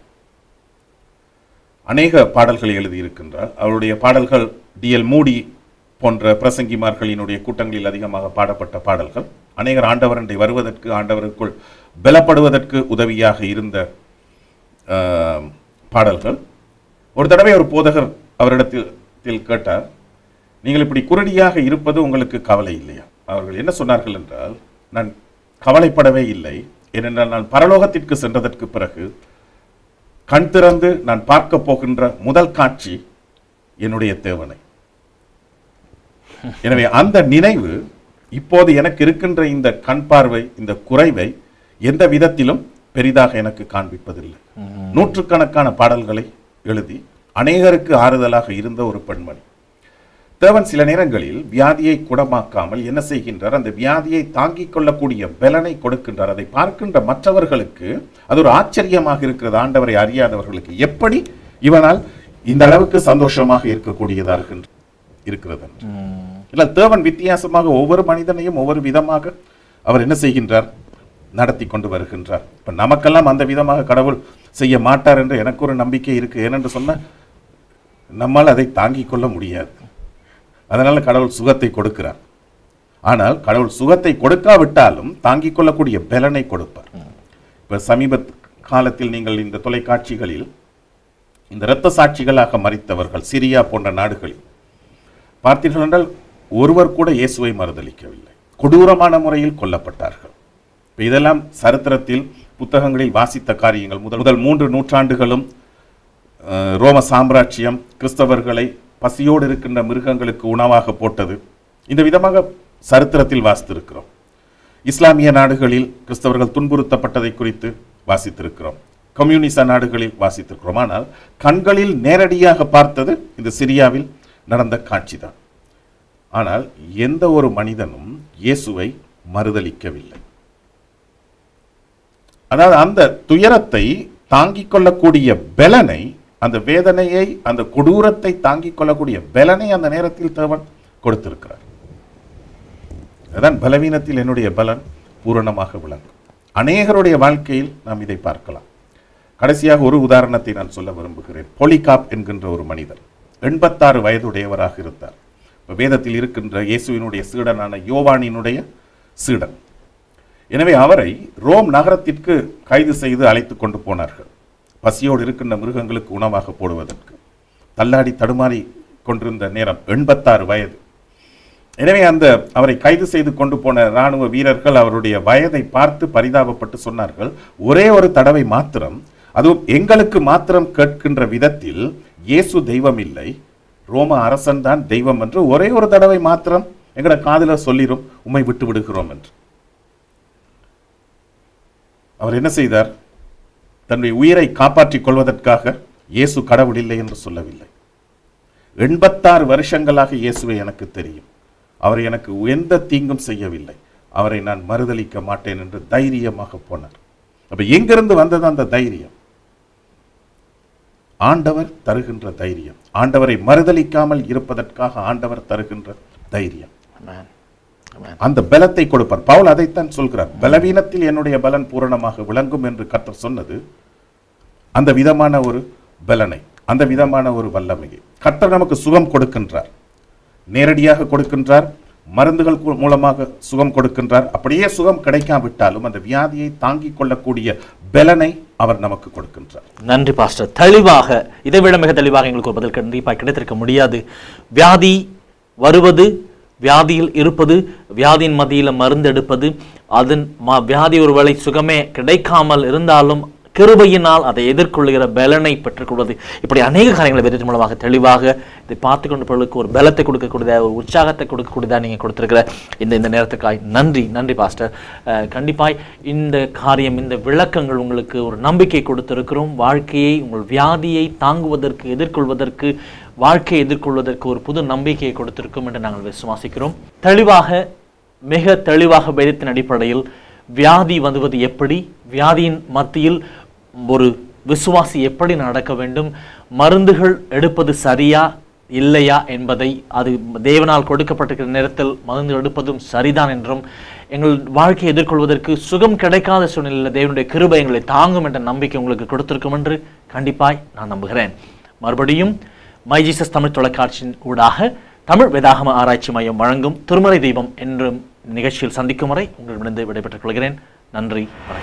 அநேக பாடல்களை எழுதியிருக்கின்றார். அவருடைய பாடல்கள் டி எல் மூடி போன்ற பிரசங்கிமார்களினுடைய கூட்டங்களில் அதிகமாக பாடப்பட்ட பாடல்கள். அநேகர் ஆண்டவரண்டை வருவதற்கு, ஆண்டவருக்குள் பலப்படுவதற்கு உதவியாக இருந்த பாடல்கள். ஒரு தடவை ஒரு போதகர் அவரிடத்தில் கேட்டார், நீங்கள் இப்படி குருடியாக இருப்பது உங்களுக்கு கவலை இல்லையா? அவர்கள் என்ன சொன்னார்கள் என்றால், நான் கவலைப்படவே இல்லை, ஏனென்றால் நான் பரலோகத்திற்கு சென்றதற்கு பிறகு கண் திறந்து நான் பார்க்க போகின்ற முதல் காட்சி என்னுடைய தேவனை. எனவே அந்த நினைவு இப்போது எனக்கு இருக்கின்ற இந்த கண் பார்வை, இந்த குறைவை எந்த விதத்திலும் பெரிதாக எனக்கு காண்பிப்பதில்லை. நூற்றுக்கணக்கான பாடல்களை எழுதி அநேகருக்கு ஆறுதலாக இருந்த ஒரு பெண்மணி. தேவன் சில நேரங்களில் வியாதியை குணமாக்காமல் என்ன செய்கின்றார்? அந்த வியாதியை தாங்கிக் கொள்ளக்கூடிய பலனை கொடுக்கின்றார். அதை பார்க்கின்ற மற்றவர்களுக்கு அது ஒரு ஆச்சரியமாக இருக்கிறது. ஆண்டவரை அறியாதவர்களுக்கு எப்படி இவனால் இந்த அளவுக்கு சந்தோஷமாக இருக்கக்கூடியதாக இருக்கிறது. இல்லை, தேவன் வித்தியாசமாக ஒவ்வொரு மனிதனையும் ஒவ்வொரு விதமாக அவர் என்ன செய்கின்றார்? நடத்தி கொண்டு வருகின்றார். இப்ப நமக்கெல்லாம் அந்த விதமாக கடவுள் செய்ய மாட்டார் என்று எனக்கு ஒரு நம்பிக்கை இருக்கு. ஏனென்று சொன்ன நம்மால் அதை தாங்கிக் கொள்ள முடியாது. அதனால கடவுள் சுகத்தை கொடுக்கிறார். ஆனால் கடவுள் சுகத்தை கொடுக்காவிட்டாலும் தாங்கிக் கொள்ளக்கூடிய பலனை கொடுப்பார். இப்ப சமீப காலத்தில் நீங்கள் இந்த தொலைக்காட்சிகளில் இந்த இரத்த சாட்சிகளாக மரித்தவர்கள் சிரியா போன்ற நாடுகளில் பார்த்தீர்கள் என்றால் ஒருவர் கூட இயேசுவை மறுதலிக்கவில்லை. கொடூரமான முறையில் கொல்லப்பட்டார்கள். இதெல்லாம் சரித்திரத்தில் புத்தகங்களில் வாசித்த காரியங்கள். முதல் முதல் மூன்று நூற்றாண்டுகளும் ரோம சாம்ராஜ்யம் கிறிஸ்தவர்களை பசியோடு இருக்கின்ற மிருகங்களுக்கு உணவாக போட்டது. இந்த விதமாக சரித்திரத்தில் வாசித்திருக்கிறோம். இஸ்லாமிய நாடுகளில் கிறிஸ்தவர்கள் துன்புறுத்தப்பட்டதை குறித்து வாசித்திருக்கிறோம். கம்யூனிச நாடுகளில் வாசித்திருக்கிறோம். ஆனால் கண்களில் நேரடியாக பார்த்தது இந்த சிரியாவில் நடந்த காட்சிதான். ஆனால் எந்த ஒரு மனிதனும் இயேசுவை மறுதலிக்கவில்லை. அதாவது அந்த துயரத்தை தாங்கிக் கொள்ளக்கூடிய பலனை, அந்த வேதனையை, அந்த கொடூரத்தை தாங்கிக் கொள்ளக்கூடிய பலனை அந்த நேரத்தில் தேவன் கொடுத்திருக்கிறார். அதான் பலவீனத்தில் என்னுடைய பலன் பூரணமாக விளங்கும். அநேகருடைய வாழ்க்கையில் நாம் இதை பார்க்கலாம். கடைசியாக ஒரு உதாரணத்தை நான் சொல்ல விரும்புகிறேன். பொலிகாப் என்கின்ற ஒரு மனிதர் எண்பத்தாறு வயதுடையவராக இருந்தார். வேதத்தில் இருக்கின்ற இயேசுவினுடைய சீடனான யோவானினுடைய சீடன். எனவே அவரை ரோம் நகரத்திற்கு கைது செய்து அழைத்து கொண்டு போனார்கள். பசியோடு இருக்கின்ற மிருகங்களுக்கு உணவாக போடுவதற்கு. தள்ளாடி தடுமாறி கொண்டிருந்த நேரம், எண்பத்தாறு வயது. எனவே அந்த அவரை கைது செய்து கொண்டு போன இராணுவ வீரர்கள் அவருடைய வயதை பார்த்து பரிதாபப்பட்டு சொன்னார்கள், ஒரே ஒரு தடவை மாத்திரம், அதுவும் எங்களுக்கு மாத்திரம் கேட்கின்ற விதத்தில், இயேசு தெய்வம் இல்லை, ரோம அரசன் தான் தெய்வம் என்று ஒரே ஒரு தடவை மாத்திரம் எங்கட காதுல சொல்லிரும், உம்மை விட்டு விடுகிறோம் என்று. அவர் என்ன செய்தார்? தன்னுடைய உயிரை காப்பாற்றிக் கொள்வதற்காக இயேசு கடவுள் இல்லை என்று சொல்லவில்லை. எண்பத்தாறு வருஷங்களாக இயேசுவை எனக்கு தெரியும், அவர் எனக்கு எந்த தீங்கும் செய்யவில்லை, அவரை நான் மறுதலிக்க மாட்டேன் என்று தைரியமாக போனார். அப்ப எங்கிருந்து வந்தது அந்த தைரியம்? ஆண்டவர் தருகின்ற தைரியம். ஆண்டவரை மறுதலிக்காமல் இருப்பதற்காக ஆண்டவர் தருகின்ற தைரியம். அந்த பலத்தை கொடுப்பார். பவுல் அதைத்தான் சொல்கிறார், பலவீனத்தில் என்னுடைய பலன் பூரணமாக விளங்கும் என்று கர்த்தர் சொன்னது. அந்த விதமான ஒரு பலனை, அந்த விதமான ஒரு வல்லமையை கர்த்தர் நமக்கு சுகம் கொடுக்கின்றார். நேரடியாக கொடுக்கின்றார், மருந்துகள் மூலமாக சுகம் கொடுக்கின்றார். அப்படியே சுகம் கிடைக்காவிட்டாலும் அந்த வியாதியை தாங்கிக் கொள்ளக்கூடிய பலனை அவர் நமக்கு கொடுக்கின்றார். நன்றி பாஸ்டர். தெளிவாக, இதை விட மிக தெளிவாக எங்களுக்கு ஒரு பதில் கண்டிப்பாக கிடைத்திருக்க முடியாது. வியாதி வருவது, வியாதியில் இருப்பது, வியாதியின் மத்தியில் மருந்து எடுப்பது, அதன் வியாதி ஒருவேளை சுகமே கிடைக்காமல் இருந்தாலும் கிருபையினால் அதை எதிர்கொள்ளுகிற பலனை பெற்றுக்கொள்வது, இப்படி அநேக காரியங்களை வேதத்தின் மூலமாக தெளிவாக இதை பார்த்து கொண்ட பொருளுக்கு ஒரு பலத்தை கொடுக்கக்கூடியதா, ஒரு உற்சாகத்தை கொடுக்கக்கூடியதா நீங்கள் கொடுத்திருக்கிற இந்த இந்த நேரத்துக்காய் நன்றி நன்றி பாஸ்டர். கண்டிப்பாய் இந்த காரியம், இந்த விளக்கங்கள் உங்களுக்கு ஒரு நம்பிக்கை கொடுத்திருக்கிறோம். வாழ்க்கையை, உங்கள் வியாதியை தாங்குவதற்கு, எதிர்கொள்வதற்கு, வாழ்க்கையை எதிர்கொள்வதற்கு ஒரு புது நம்பிக்கையை கொடுத்திருக்கும் என்று நாங்கள் விசுவாசிக்கிறோம். தெளிவாக, மிக தெளிவாக வேதத்தின் அடிப்படையில் வியாதி வந்துவது எப்படி, வியாதியின் மத்தியில் ஒரு விசுவாசி எப்படி நடக்க வேண்டும், மருந்துகள் எடுப்பது சரியா இல்லையா என்பதை, அது தேவனால் கொடுக்கப்பட்டிருக்கிற நேரத்தில் மருந்து எடுப்பதும் சரிதான் என்றும், எங்கள் வாழ்க்கையை எதிர்கொள்வதற்கு சுகம் கிடைக்காத சூழ்நிலையில் தேவனுடைய கிருபை எங்களை தாங்கும் என்ற நம்பிக்கை உங்களுக்கு கொடுத்திருக்கும் என்று கண்டிப்பாய் நான் நம்புகிறேன். மறுபடியும் மை ஜீசஸ் தமிழ் தொலைக்காட்சியின் ஊடாக தமிழ் வேதாகம ஆராய்ச்சி மையம் வழங்கும் திருமறை தீபம் என்றும் நிகழ்ச்சியில் சந்திக்கும் வரை உங்களிடமிருந்து விடைபெற்றுக் கொள்கிறேன். நன்றி, வணக்கம்.